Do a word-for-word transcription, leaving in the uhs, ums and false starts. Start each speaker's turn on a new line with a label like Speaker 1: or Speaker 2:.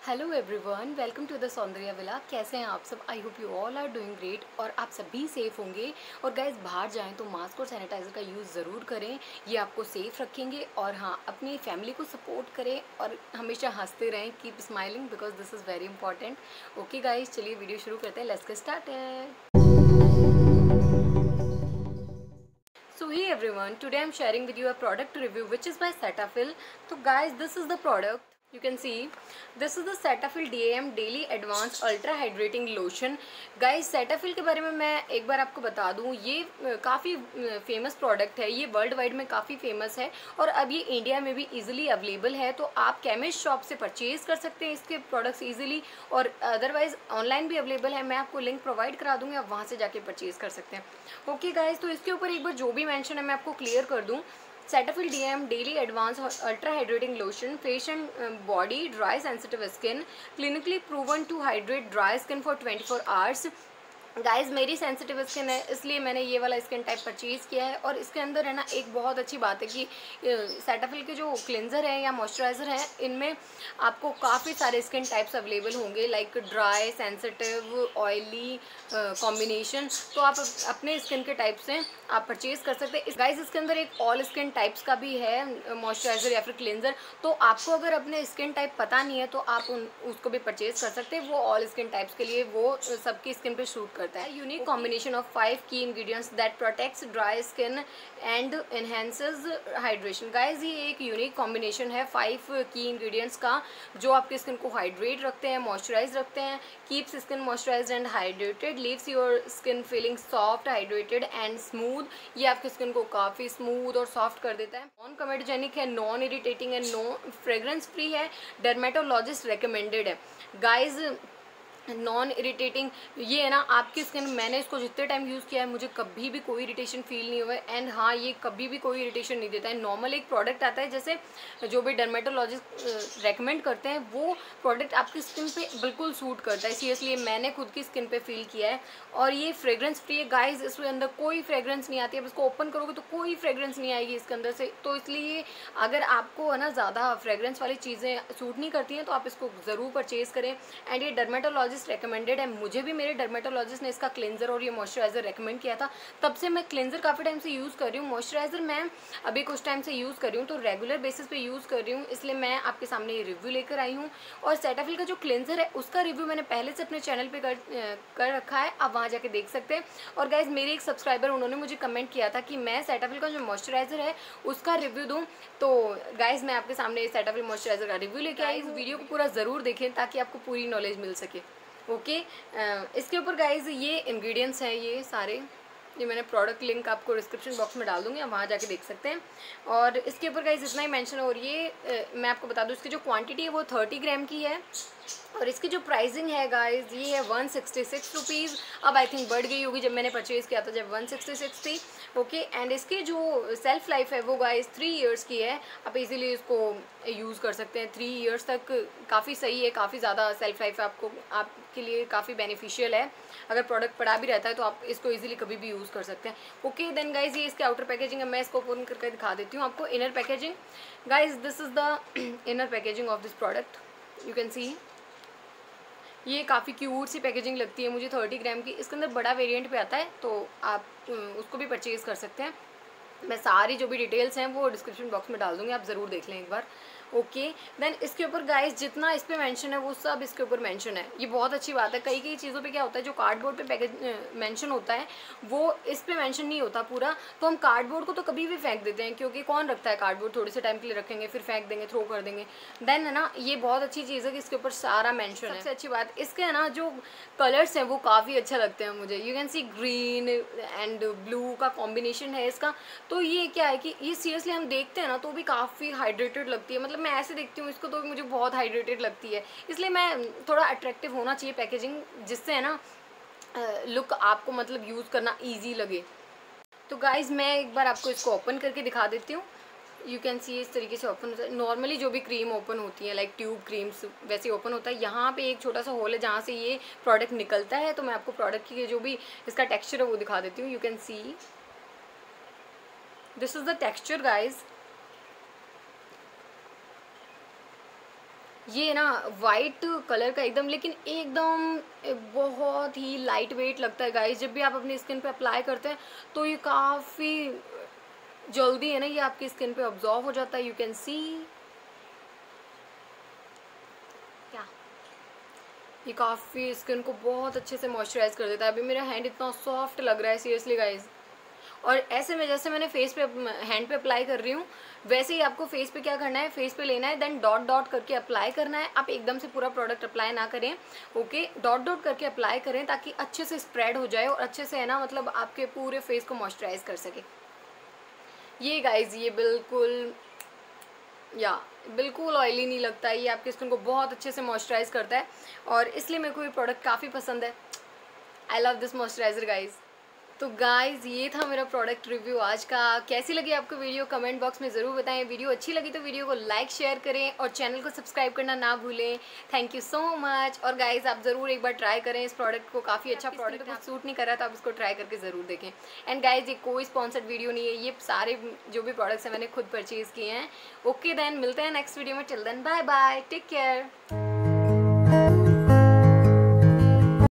Speaker 1: Hello everyone, welcome to the Soundarya villa. कैसे हैं आप सब? I hope you all are doing great और आप सभी सेफ़ होंगे। और गाइस, बाहर जाएं तो मास्क और सैनिटाइज़र का यूज़ ज़रूर करें, ये आपको सेफ़ रखेंगे। और हाँ, अपनी फैमिली को सपोर्ट करें और हमेशा हंसते रहें, keep smiling because this is very important. Okay guys, चलिए वीडियो शुरू करते हैं। Let's get started. So hey everyone, today I'm sharing with you a product review which is by Cetaphil. So guys, this is the product. You can see this is the Cetaphil D A M Daily Advanced Ultra Hydrating Lotion. Guys, Cetaphil के बारे में मैं एक बार आपको बता दूं, ये काफ़ी फेमस प्रोडक्ट है, ये वर्ल्ड वाइड में काफ़ी फेमस है और अब ये इंडिया में भी इजीली अवेलेबल है। तो आप केमिस्ट शॉप से परचेज कर सकते हैं इसके प्रोडक्ट्स इजीली, और अदरवाइज ऑनलाइन भी अवेलेबल है। मैं आपको लिंक प्रोवाइड करा दूंगी, आप वहाँ से जाके परचेज कर सकते हैं। ओके गाइज, तो इसके ऊपर एक बार जो भी मेंशन है मैं आपको क्लियर कर दूं। Cetaphil D A M Daily Advanced Ultra Hydrating Lotion, Face and uh, Body Dry Sensitive Skin, clinically proven to hydrate dry skin for twenty-four hours. Guys, मेरी सेंसिटिव स्किन है इसलिए मैंने ये वाला स्किन टाइप परचेज़ किया है। और इसके अंदर है ना, एक बहुत अच्छी बात है कि सेटाफिल के जो क्लिनज़र है या मॉइस्चराइज़र है, इनमें आपको काफ़ी सारे स्किन टाइप्स अवेलेबल होंगे, like dry, sensitive, oily combination. तो आप अपने स्किन के टाइप से आप परचेज़ कर सकते हैं। गाइज, इसके अंदर एक ऑल स्किन टाइप्स का भी है मॉइस्चराइज़र या फिर क्लिनज़र। तो आपको अगर अपने स्किन टाइप पता नहीं है तो आप उन उसको भी परचेज़ कर सकते हैं। वो ऑल स्किन टाइप्स के लिए वो सबकी स्किन पे शूट करता है। Unique combination of five key ingredients that protects dry skin and enhances hydration. Guys, ये एक यूनिक कॉम्बिनेशन है फाइव की इंग्रेडिएंट्स का, जो आपकी स्किन को हाइड्रेट रखते हैं, मॉइस्चराइज रखते हैं, keeps skin moisturized and hydrated, leaves your skin feeling soft, hydrated and smooth. ये आपकी स्किन को काफ़ी स्मूथ और सॉफ्ट कर देता है। नॉन कमेडोजेनिक है, नॉन इरिटेटिंग है, नो फ्रेग्रेंस फ्री है, डर्मेटोलॉजिस्ट रिकमेंडेड है। गाइज, नॉन इरिटेटिंग ये है ना, आपकी स्किन, मैंने इसको जितने टाइम यूज़ किया है मुझे कभी भी कोई इरिटेशन फील नहीं हुआ है। एंड हाँ, ये कभी भी कोई इरिटेशन नहीं देता है। नॉर्मल एक प्रोडक्ट आता है, जैसे जो भी डर्मेटोलॉजिस्ट रेकमेंड करते हैं, वो प्रोडक्ट आपकी स्किन पे बिल्कुल सूट करता है। सीरियसली मैंने खुद की स्किन पे फील किया है। और ये फ्रेग्रेंस फ्री है गाइज, इसके अंदर कोई फ्रेग्रेंस नहीं आती है। अब इसको ओपन करोगे तो कोई फ्रेग्रेंस नहीं आएगी इसके अंदर से। तो इसलिए अगर आपको है ना ज़्यादा फ्रेग्रेंस वाली चीज़ें सूट नहीं करती हैं तो आप इसको ज़रूर परचेज़ करें। एंड ये डर्मेटोलॉजिस्ट रेकमेंडेड है। मुझे भी मेरे डर्मेटोलॉजिस्ट ने इसका क्लेंजर और ये मॉइस्चराइजर रेकमेंड किया था, तब से मैं क्लेंजर काफ़ी टाइम से यूज़ कर रही हूँ। मॉइस्चराइजर मैं अभी कुछ टाइम से यूज़ कर रही हूँ, तो रेगुलर बेसिस पे यूज़ कर रही हूँ, इसलिए मैं आपके सामने ये रिव्यू लेकर आई हूँ। और सेटाफिल का जो क्लेंजर है उसका रिव्यू मैंने पहले से अपने चैनल पर कर, कर रखा है, आप वहाँ जाके देख सकते हैं। और गाइज, मेरे एक सब्सक्राइबर, उन्होंने मुझे कमेंट किया था कि मैं सेटाफिल का जो मॉइस्चराइजर है उसका रिव्यू दूँ। तो गाइज, मैं आपके सामने सेटाफिल मॉइस्चराइजर का रिव्यू लेके आई हूँ। वीडियो को पूरा ज़रूर देखें ताकि आपको पूरी नॉलेज मिल सके। ओके okay, इसके ऊपर गाइज ये इंग्रेडिएंट्स हैं, ये सारे, ये मैंने प्रोडक्ट लिंक आपको डिस्क्रिप्शन बॉक्स में डाल दूँगी, आप वहाँ जाके देख सकते हैं। और इसके ऊपर गाइज इतना ही मेंशन है। और ये आ, मैं आपको बता दूँ, इसकी जो क्वांटिटी है वो थर्टी ग्राम की है। और इसकी जो प्राइसिंग है गाइज, ये है वन सिक्सटी सिक्स रुपीज़। अब आई थिंक बढ़ गई होगी, जब मैंने परचेज़ किया था जब वन सिक्सटी सिक्स थी। ओके, एंड इसकी जो सेल्फ लाइफ है वो गाइज थ्री इयर्स की है। आप इजीली इसको यूज़ कर सकते हैं थ्री इयर्स तक, काफ़ी सही है, काफ़ी ज़्यादा सेल्फ लाइफ है, आपको आपके लिए काफ़ी बेनिफिशियल है। अगर प्रोडक्ट पड़ा भी रहता है तो आप इसको इजीली कभी भी यूज़ कर सकते हैं। ओके देन गाइज, ये इसके आउटर पैकेजिंग है, मैं इसको ओपन करके दिखा देती हूँ आपको। Inner packaging guys, this is the inner packaging of this product, you can see. ये काफ़ी क्यूट सी पैकेजिंग लगती है मुझे, थर्टी ग्राम की। इसके अंदर बड़ा वेरिएंट पे आता है, तो आप उसको भी परचेज़ कर सकते हैं। मैं सारी जो भी डिटेल्स हैं वो डिस्क्रिप्शन बॉक्स में डाल दूँगी, आप ज़रूर देख लें एक बार। ओके देन इसके ऊपर गाइस जितना इस पे मेंशन है वो सब इसके ऊपर मेंशन है, ये बहुत अच्छी बात है। कई कई चीज़ों पे क्या होता है, जो कार्डबोर्ड पे पैकेज मेंशन होता है वो इस पे मेंशन नहीं होता पूरा, तो हम कार्डबोर्ड को तो कभी भी फेंक देते हैं, क्योंकि कौन रखता है कार्डबोर्ड, थोड़े से टाइम के लिए रखेंगे फिर फेंक देंगे, थ्रो कर देंगे। देन है ना, ये बहुत अच्छी चीज़ है कि इसके ऊपर सारा मेंशन है। सबसे अच्छी बात इसके है ना, जो कलर्स हैं वो काफ़ी अच्छे लगते हैं मुझे। You can see green and blue का कॉम्बिनेशन है इसका। तो ये क्या है कि ये सीरियसली हम देखते हैं ना तो भी काफ़ी हाइड्रेटेड लगती है। मतलब मैं ऐसे देखती हूँ इसको तो मुझे बहुत हाइड्रेटेड लगती है, इसलिए मैं थोड़ा अट्रैक्टिव होना चाहिए पैकेजिंग, जिससे है ना लुक आपको मतलब यूज़ करना ईजी लगे। तो गाइज़, मैं एक बार आपको इसको ओपन करके दिखा देती हूँ। यू कैन सी इस तरीके से ओपन होता है। नॉर्मली जो भी क्रीम ओपन होती है लाइक ट्यूब क्रीम्स वैसे ओपन होता है। यहाँ पे एक छोटा सा होल है जहाँ से ये प्रोडक्ट निकलता है। तो मैं आपको प्रोडक्ट की जो भी इसका टेक्सचर है वो दिखा देती हूँ। You can see this is the texture guys. ये ना वाइट कलर का एकदम, लेकिन एकदम बहुत ही लाइट वेट लगता है गाइस। जब भी आप अपनी स्किन पे अप्लाई करते हैं तो ये काफ़ी जल्दी है ना ये आपकी स्किन पे ऑब्जॉर्व हो जाता है। यू कैन सी क्या ये काफ़ी स्किन को बहुत अच्छे से मॉइस्चराइज कर देता है। अभी मेरा हैंड इतना सॉफ्ट लग रहा है सीरियसली गाइज। और ऐसे में जैसे मैंने फेस पे हैंड पे अप्लाई कर रही हूँ, वैसे ही आपको फेस पे क्या करना है, फेस पे लेना है, देन डॉट डॉट करके अप्लाई करना है। आप एकदम से पूरा प्रोडक्ट अप्लाई ना करें, ओके, डॉट डॉट करके अप्लाई करें ताकि अच्छे से स्प्रेड हो जाए और अच्छे से है ना, मतलब आपके पूरे फेस को मॉइस्चराइज कर सके। ये गाइज ये बिल्कुल या बिल्कुल ऑयली नहीं लगता है, ये आपकी स्किन को बहुत अच्छे से मॉइस्चराइज करता है और इसलिए मेरे को ये प्रोडक्ट काफ़ी पसंद है। I love this moisturizer guys. तो गाइज़ ये था मेरा प्रोडक्ट रिव्यू आज का। कैसी लगी आपको वीडियो कमेंट बॉक्स में ज़रूर बताएं। वीडियो अच्छी लगी तो वीडियो को लाइक शेयर करें और चैनल को सब्सक्राइब करना ना भूलें। Thank you so much. और गाइज़ आप ज़रूर एक बार ट्राई करें इस प्रोडक्ट को, काफ़ी अच्छा प्रोडक्ट है, सूट नहीं कर रहा तो आप इसको ट्राई करके ज़रूर देखें। एंड गाइज़ ये कोई स्पॉन्सर्ड वीडियो नहीं है, ये सारे जो भी प्रोडक्ट्स हैं मैंने खुद परचेज़ किए हैं। ओके देन मिलते हैं नेक्स्ट वीडियो में। Till then bye bye, take care.